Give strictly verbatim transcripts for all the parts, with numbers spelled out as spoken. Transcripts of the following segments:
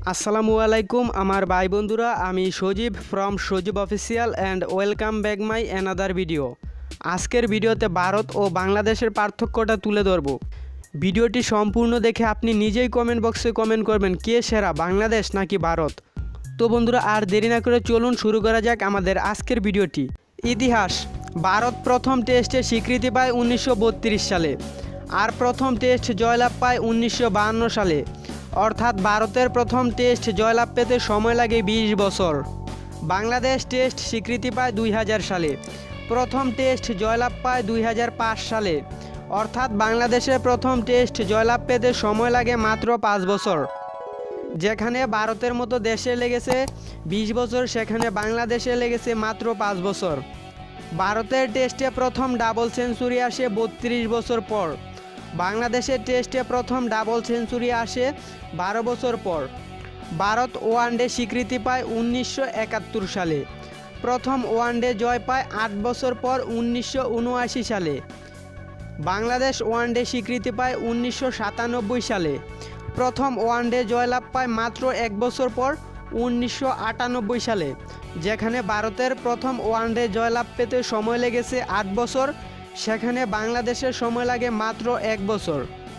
আসসালামু আলাইকুম আমার ভাই বন্ধুরা, আমি Sajib from Sajib official and welcome back my another video. আজকের ভিডিওতে ভারত ও বাংলাদেশের পার্থক্যটা তুলে ধরব। ভিডিওটি সম্পূর্ণ দেখে আপনি নিজেই কমেন্ট বক্সে কমেন্ট করবেন কে সেরা, বাংলাদেশ নাকি ভারত। তো বন্ধুরা, আর দেরি না করে চলুন শুরু করা যাক আমাদের আজকের ভিডিওটি। ইতিহাস: ভারত প্রথম টেস্টে স্বীকৃতি পায় উনিশশো বত্রিশ সালে, আর প্রথম টেস্ট জয়লাভ পায় উনিশশো বাহান্ন সালে। অর্থাৎ ভারতের প্রথম টেস্ট জয়লাভ পেতে সময় লাগে বিশ বছর। বাংলাদেশ টেস্ট স্বীকৃতি পায় দুই হাজার সালে, প্রথম টেস্ট জয়লাভ পায় দুই হাজার পাঁচ সালে। অর্থাৎ বাংলাদেশের প্রথম টেস্ট জয়লাভ পেতে সময় লাগে মাত্র পাঁচ বছর। যেখানে ভারতের মতো দেশে লেগেছে বিশ বছর, সেখানে বাংলাদেশে লেগেছে মাত্র পাঁচ বছর। ভারতের টেস্টে প্রথম ডাবল সেঞ্চুরি আসে বত্রিশ বছর পর। বাংলাদেশের টেস্টে প্রথম ডাবল সেঞ্চুরি আসে বারো বছর পর। ভারত ওয়ানডে স্বীকৃতি পায় উনিশশো একাত্তর সালে, প্রথম ওয়ানডে জয় পায় আট বছর পর উনিশশো উনআশি সালে। বাংলাদেশ ওয়ানডে স্বীকৃতি পায় উনিশশো সাতানব্বই সালে, প্রথম ওয়ানডে জয়লাভ পায় মাত্র এক বছর পর উনিশশো আটানব্বই সালে। যেখানে ভারতের প্রথম ওয়ানডে জয়লাভ পেতে সময় লেগেছে আট বছর, সেখানে বাংলাদেশের সময় লাগে মাত্র এক বছর।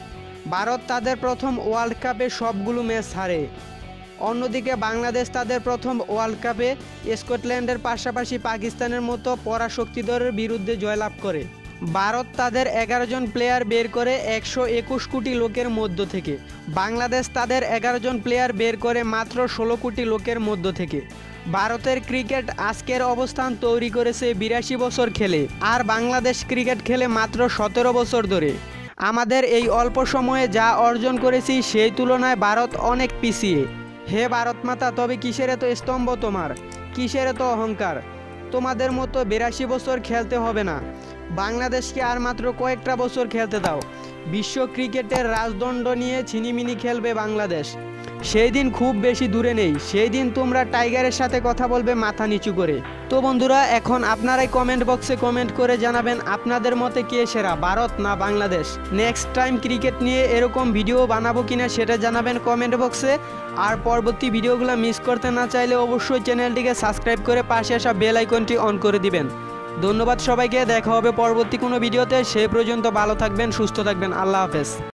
ভারত তাদের প্রথম ওয়ার্ল্ড কাপে সবগুলো ম্যাচ হারে। অন্যদিকে বাংলাদেশ তাদের প্রথম ওয়ার্ল্ড কাপে স্কটল্যান্ডের পাশাপাশি পাকিস্তানের মতো পরাশক্তিধরের বিরুদ্ধে জয়লাভ করে। ভারত তাদের এগারো জন প্লেয়ার বের করে একশো একুশ কোটি লোকের মধ্য থেকে। বাংলাদেশ তাদের এগারো জন প্লেয়ার বের করে মাত্র ষোলো কোটি লোকের মধ্য থেকে। ভারতের ক্রিকেট আজকের অবস্থান তৈরি করেছে বিরাশি বছর খেলে, আর বাংলাদেশ ক্রিকেট খেলে মাত্র সতেরো বছর ধরে। আমাদের এই অল্প সময়ে যা অর্জন করেছি সেই তুলনায় ভারত অনেক পিছিয়ে। হে ভারত মাতা, তবে কিসের এত স্তম্ভ তোমার, কিসের এত অহংকার? তোমাদের মতো বিরাশি বছর খেলতে হবে না, বাংলাদেশকে আর মাত্র কয়েকটা বছর খেলতে দাও। বিশ্ব ক্রিকেটের রাজদণ্ড নিয়ে ছিনিমিনি খেলবে বাংলাদেশ। সেই দিন খুব বেশি দূরে নেই, সেই দিন তোমরা টাইগারের সাথে কথা বলবে মাথা নিচু করে। তো বন্ধুরা, এখন আপনারাই কমেন্ট বক্সে কমেন্ট করে জানাবেন আপনাদের মতে কে সেরা, ভারত না বাংলাদেশ। নেক্সট টাইম ক্রিকেট নিয়ে এরকম ভিডিও বানাবো কিনা সেটা জানাবেন কমেন্ট বক্সে। আর পরবর্তী ভিডিওগুলো মিস করতে না চাইলে অবশ্যই চ্যানেলটিকে সাবস্ক্রাইব করে পাশে আসা বেল আইকনটি অন করে দিবেন। ধন্যবাদ সবাইকে, দেখা হবে পরবর্তী কোনো ভিডিওতে। সেই পর্যন্ত ভালো থাকবেন, সুস্থ থাকবেন, আল্লাহ হাফেজ।